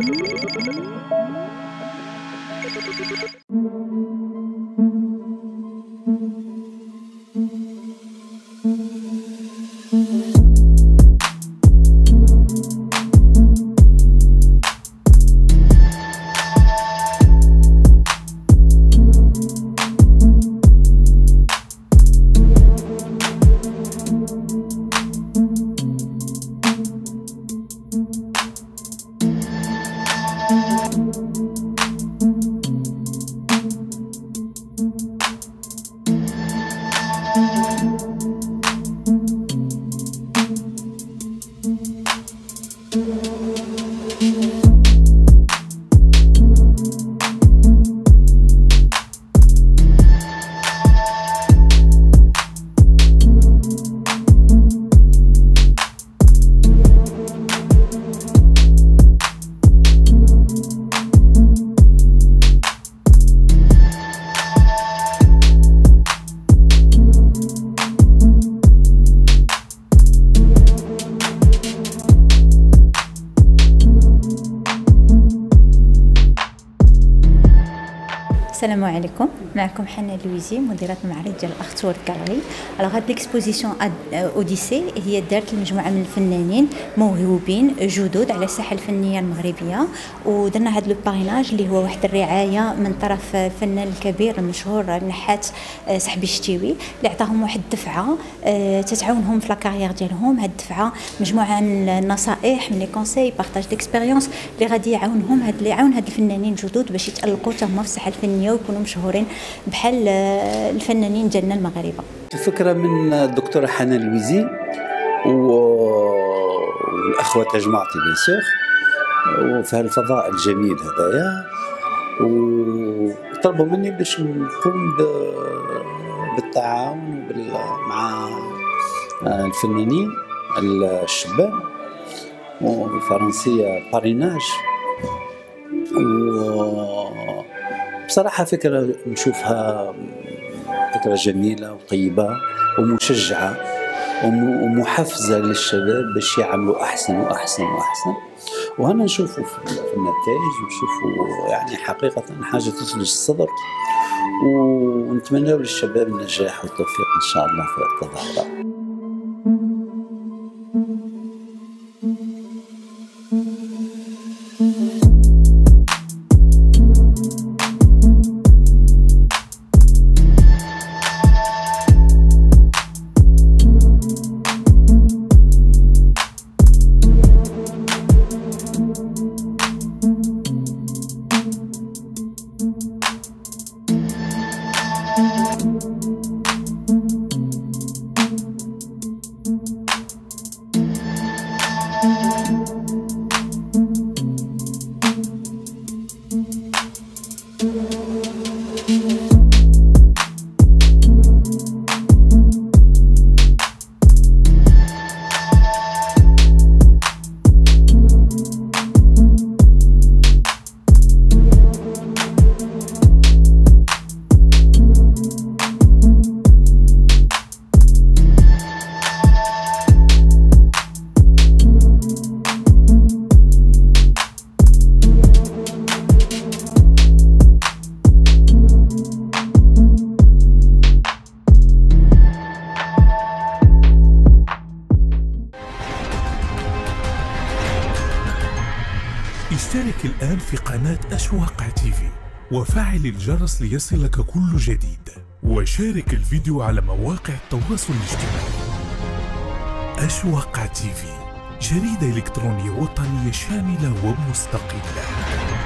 السلام عليكم، معكم حنا لويزي مديرة معرض ديال الأختور كالري. على هاد ليكسبوزيسيون اوديسي هي دارت لمجموعه من الفنانين موهوبين جدد على الساحه الفنيه المغربيه، ودرنا هاد لو باريناج اللي هو واحد الرعايه من طرف الفنان الكبير المشهور النحات صاحبي الشتيوي، اللي عطاهم واحد الدفعه تتعاونهم في لاكارير ديالهم. هاد الدفعه مجموعه من النصائح، من لي كونساي، بارطاج ديكسبيريونس اللي غادي يعاونهم يعاون هاد الفنانين الجدد باش يتالقوا حتى هما في الساحه الفنيه ويكونوا مشهورين بحال الفنانين ديالنا المغاربه. الفكره من الدكتوره حنان لويزي والاخوه تاج معطي بيان سور، وفي هذا الفضاء الجميل هذايا، وطلبوا مني باش نقوم بالتعاون مع الفنانين الشباب، وبالفرنسيه باريناج. بصراحة فكرة نشوفها فكرة جميلة وطيبة ومشجعة ومحفزة للشباب باش يعملوا أحسن وأحسن وأحسن، وهنا نشوفوا في النتائج، ونشوفوا يعني حقيقة حاجة تثلج الصدر، ونتمنى للشباب النجاح والتوفيق إن شاء الله في التظاهرات. اشترك الآن في قناة أشواق تيفي وفعل الجرس ليصلك كل جديد، وشارك الفيديو على مواقع التواصل الاجتماعي. أشواق تيفي، جريدة إلكترونية وطنية شاملة ومستقلة.